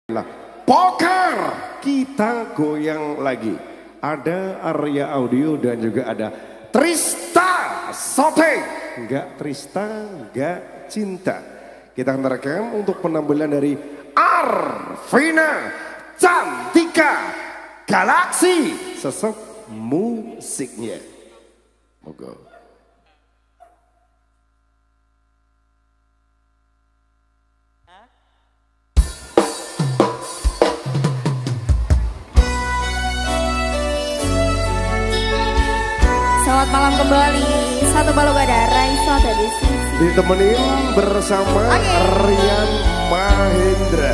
Lah, poker kita goyang lagi. Ada Arya Audio dan juga ada Trista Sote. Enggak Trista, enggak cinta. Kita akan rekam untuk penampilan dari Arvina Cantika Galaksi. Sesep musiknya. Moga. Selamat malam kembali. Satu balok ada Raisa dari sisi. Ditemenin bersama Rian Mahendra.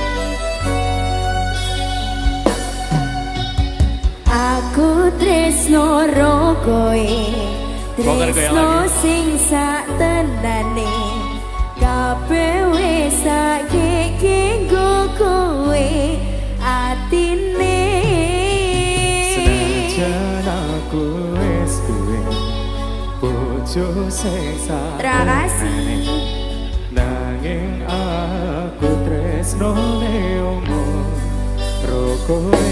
Aku tresno rokoe, tresno sing sak tenane. Kabeh wis saiki nggo kowe atine. Senajan aku wis duwe bojo sing sak Terima nanging aku tresno ne omong rokoe.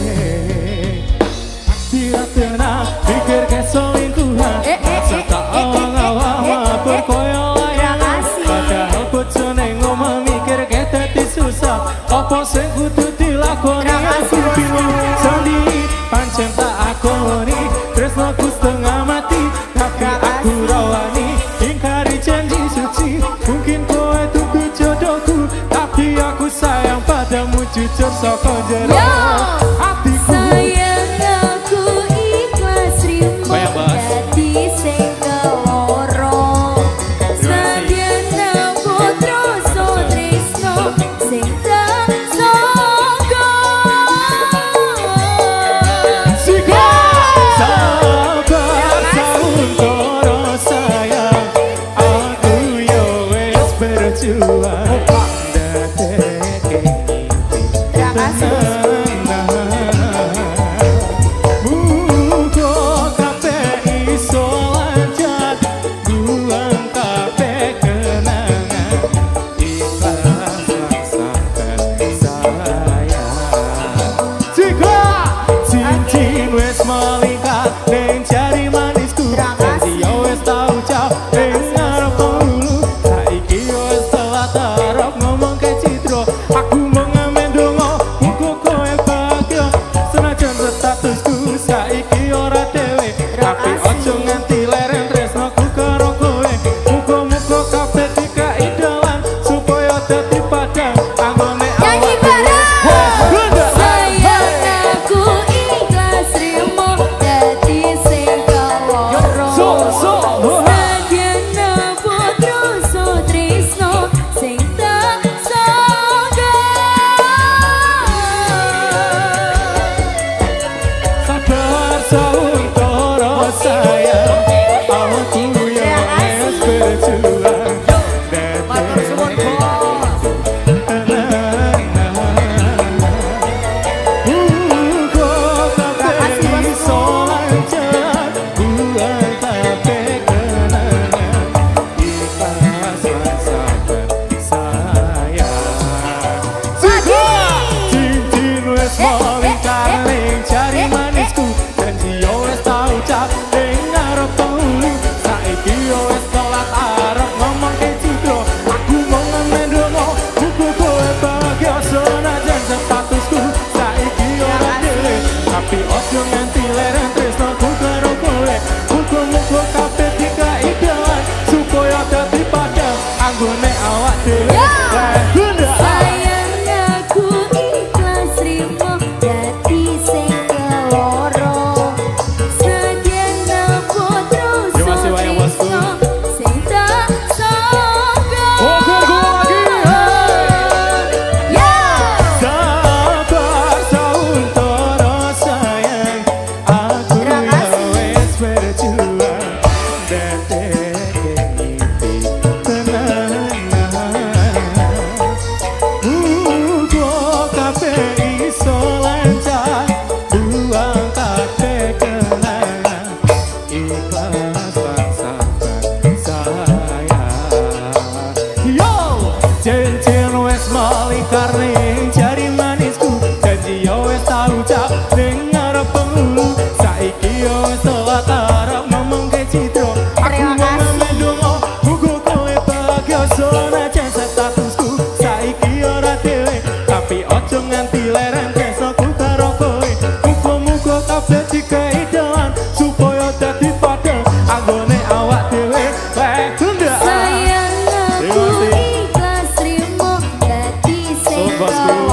Tidak pernah pikir keselingkuhan Serta awang-awang berkoyo layangan Padahal bojone ngomong mikir keteti susah Apa sing kudu dilakoni aku bingung Sandi pancen tak akoni Tresnoku setengah mati Tapi aku rawani Ingkari janji suci Mungkin kowe tunggu jodohku Tapi aku sayang padamu jujur saka jero hatiku.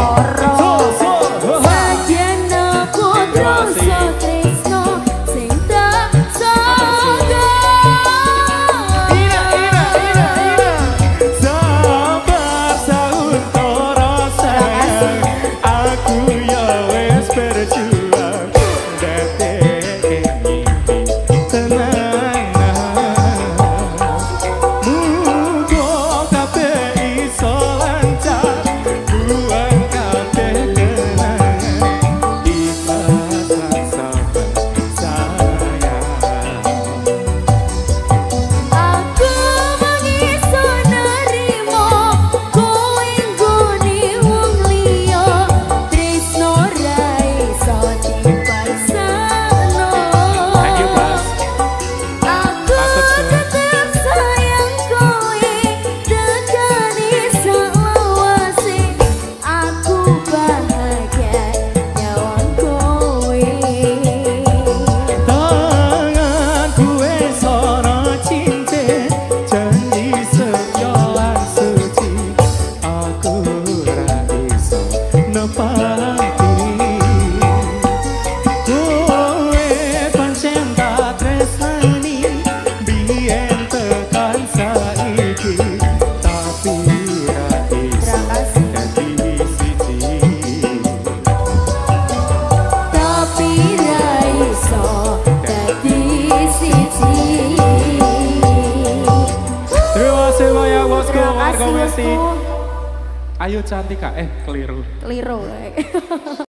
Ayo cantik kak, keliru. Keliru.